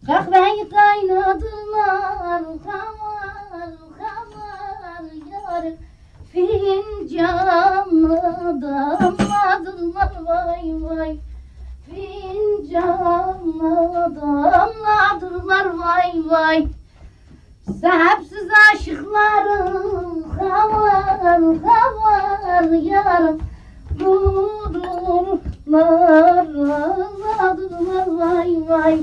Kahveyi kaynadılar, kavar yarım. Fincanı damladılar vay vay. Fincanı damladılar vay vay. Sahipsiz aşıklarım kavar yarım. Vururlar ağladılar vay vay.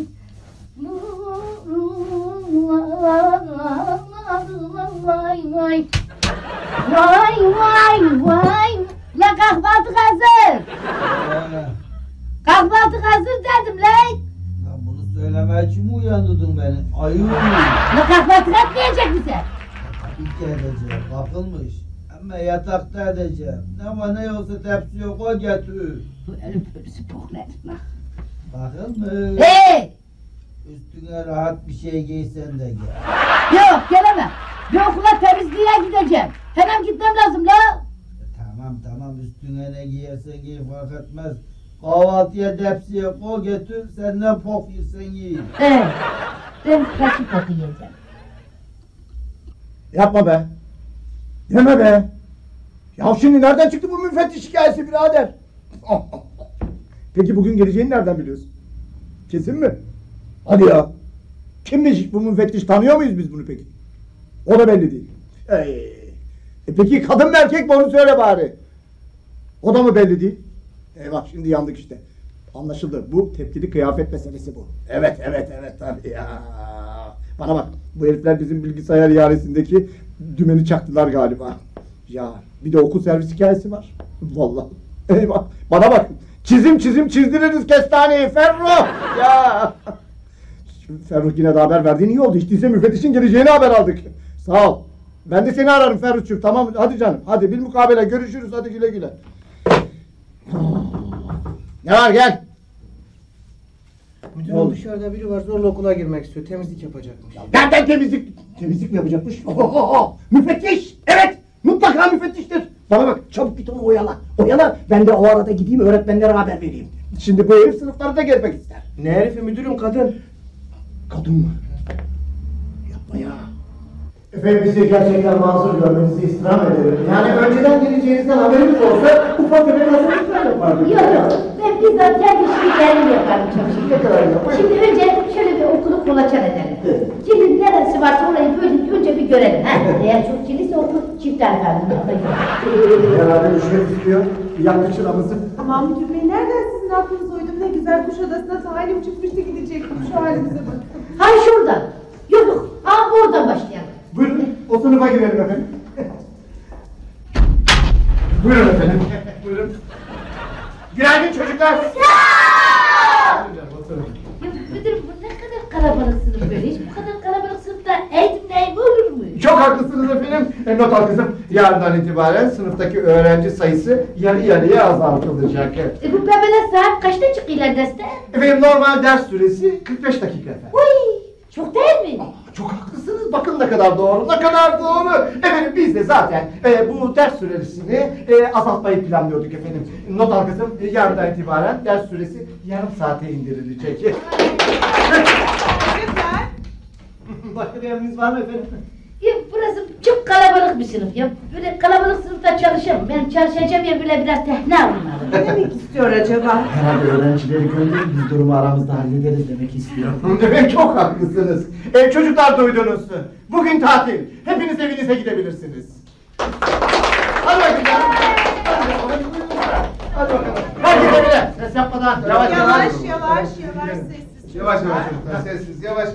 Vururlar ağladılar vay vay. Vay vay vay. La kahvaltı hazır. Kahvaltı hazır dedim lan. Ya bunu söylemeye için mi uyandırdın beni? Ayı mı? La kahvaltı etmeyecek misin? İlk edeceğim. Bakılmış. Ama yatakta edeceğim. Ne var ne yoksa tepsiye koy getir. Bu ölüm ölüsü poklet lan. Bakılmış. Hey! Üstüne rahat bir şey giysen de gel. Yok gelemem. Bir okula temizliğe gideceğim. Hemen gitmem lazım la. Tamam üstüne ne giyersen giy fark etmez. Kahvaltıya tepsiye koy getir. Sen ne pok yersen yiyin. Ben kaçıp poku yiyeceğim. Yapma be. Deme be. Ya şimdi nereden çıktı bu müfettiş hikayesi birader? Peki bugün geleceğini nereden biliyorsun? Kesin mi? Hadi ya. Kimmiş bu müfettiş, tanıyor muyuz biz bunu peki? O da belli değil. Peki kadın mı erkek mi onu söyle bari. O da mı belli değil? Eyvah şimdi yandık işte. Anlaşıldı. Bu tepkili kıyafet meselesi bu. Evet tabii ya. Bana bak, bu herifler bizim bilgisayar ihalesindeki dümeni çaktılar galiba. Ya bir de okul servis hikayesi var. Vallahi. Eyvah. Bana bak. Çizim çizdiririz kestaneyi Ferruh. Ya. Ferruh yine de haber verdiğin iyi oldu. Hiç değilse müfettişin geleceğini haber aldık. Sağ ol. Ben de seni ararım Ferruh'cum. Tamam hadi canım. Hadi bilmukabele görüşürüz. Hadi güle güle. Ne var gel. Müdürüm dışarıda biri var, zorla okula girmek istiyor. Temizlik yapacakmış. Nereden temizlik mi yapacakmış? Müfettiş! Evet! Mutlaka müfettiştir. Bana bak çabuk git onu oyala. Oyala, ben de o arada gideyim öğretmenlere haber vereyim. Şimdi bu herif sınıfları da gezmek ister. Ne herifi müdürüm, kadın. Kadın mı? Yapma ya. Efendim bizi gerçekten mazur görmenizi istirham ederim. Yani önceden geleceğinizden haberimiz olsa ufak tefek hazırlıklar yapardık. Yok ben bizzat kendi işimi kendim yaparım çalışırım. Şimdi önce şöyle bir okulu kolaçan edelim. Evet. Kilin neresi varsa orayı böyle önce bir görelim. Eğer çok kilise okul çiftler efendim. Herhalde düşmek istiyor. Yaktı çıramızı. Aman müdür bey, nereden sizin aklınız uydu? Ne güzel Kuşadası'na tayinim çıkmıştı, gidecektim. Şu halimize bakın. Hay şuradan. Yok. Oradan başlayalım. Buyurun, o sınıfa girelim efendim. Buyurun efendim. Buyurun. Günaydın çocuklar. Oturun. Ya müdürüm bu ne kadar kalabalık sınıf böyle. Hiç bu kadar kalabalık sınıfta eğitim neyimi olur mu? Çok haklısınız efendim. Not al kızım. Yarından itibaren sınıftaki öğrenci sayısı yarı yarıya azaltılacak. Bu bebeler saat kaçta çıkıyorlar derste? Efendim normal ders süresi 45 dakika efendim. Uy, çok değil mi? Çok haklısınız. Bakın ne kadar doğru, ne kadar doğru. Efendim biz de zaten bu ders süresini azaltmayı planlıyorduk efendim. Not al kızım. Yarından itibaren ders süresi yarım saate indirilecek. Çocuklar. Başka bir emriniz var mı efendim? Ya burası çok kalabalık bir sınıf ya. Böyle kalabalık sınıfta çalışamam. Benim çalışacağım yer böyle biraz tehne alınmalı. Ne demek istiyor acaba? Herhalde öğrencileri gönderin, biz durumu aramızda hallederiz demek istiyor. Demek çok haklısınız. Çocuklar duydunuz. Bugün tatil. Hepiniz evinize gidebilirsiniz. Hadi bakayım. Hadi bakalım. Hadi gidelim. Ses yapmadan. Yavaş Yavaş sessiz. Yavaş çocuklar, sessiz, yavaş.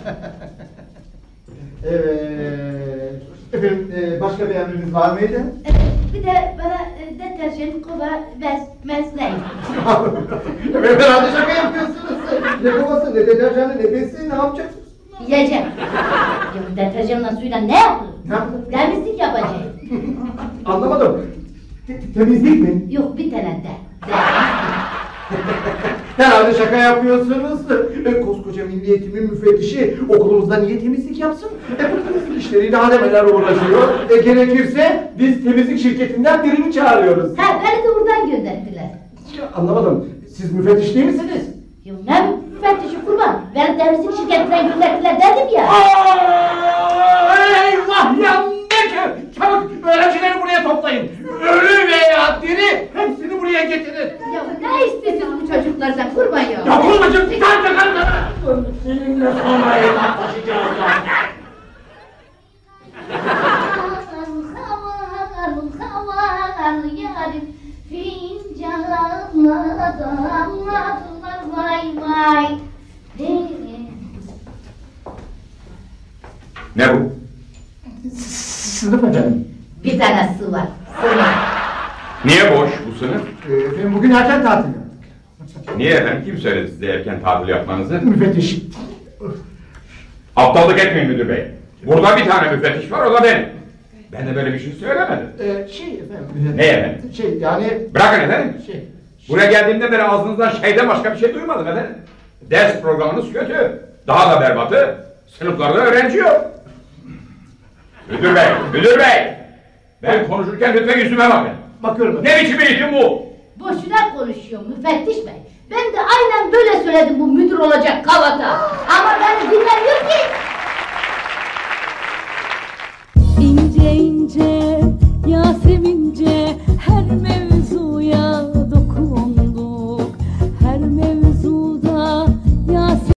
Evet. Efendim başka bir emriniz var mıydı? Bir de bana deterjan, kova, bez ne? Efendim herhalde şaka yapıyorsunuz. Ne kovası, ne deterjanı, ne besi, ne yapacaksınız? Yiyeceğim. Ya deterjanla suyla ne yapılır? Ne yapılır? Temizlik yapacağım. Anlamadım. Temizlik mi? Yok bir tane de. Herhalde şaka yapıyorsunuz. Koskoca Milli Eğitim'in müfettişi okulumuzda niye temizlik yapsın? Bu temizlik işleriyle hademeler uğraşıyor. Gerekirse biz temizlik şirketinden birini çağırıyoruz. Ha beni de buradan gönderdiler. Anlamadım. Siz müfettiş değil misiniz? Ya ne müfettişi kurban? Beni temizlik şirketinden gönderdiler dedim ya. Eyvah yandık! Çabuk öğrencileri buraya toplayın. Ölü veya diri hepsini buraya getirin. Ya ne istiyorsunuz bu çocuklardan kurban ya? Ya kurmacım bir tane çakarım sana. Seninle sonra hesaplaşacağız ya. Havar yarim fincanla damladılar vay vay. Ne bu? Sınıf efendim. Bir tane su var. Sığma. Niye boş bu sınıf? Efendim bugün erken tatil. Niye efendim? Kim söyledi size erken tatil yapmanızı? Müfettiş. Aptallık etmeyin müdür bey. Burada bir tane müfettiş var, o da benim. Ben de böyle bir şey söylemedim. Efendim. Ne efendim? Yani Bırakın efendim. şey. Buraya geldiğimde beri ağzınızdan şeyden başka bir şey duymadım efendim. Ders programınız kötü. Daha da berbatı. Sınıflarda öğrenci yok. Müdür bey, müdür bey! Ben konuşurken lütfen yüzüme bakın. Bakıyorum. Ne biçim eğitim bu? Boşuna konuşuyor müfettiş bey. Ben de aynen böyle söyledim bu müdür olacak kavata. Ama beni dinlemiyor ki.